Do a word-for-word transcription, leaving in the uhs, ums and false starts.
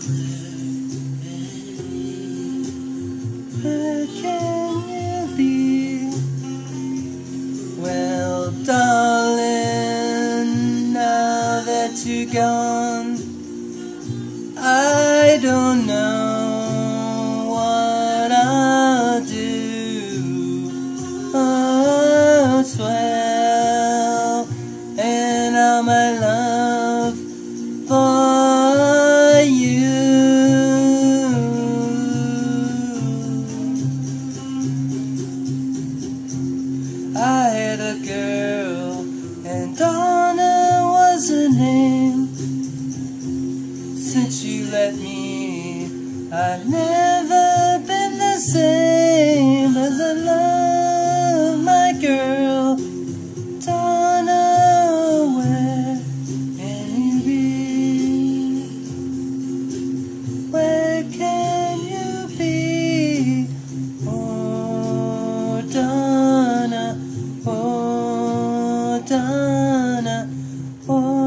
Where can you be? Well, darling, now that you're gone, I don't know what I'll do. Oh, swell, and all my love for you. I had a girl, and Donna was her name. Since you left me, I've never been the same. As I love my girl, Donna, where can you be? Where can you be? Oh, Donna, oh, Donna, oh.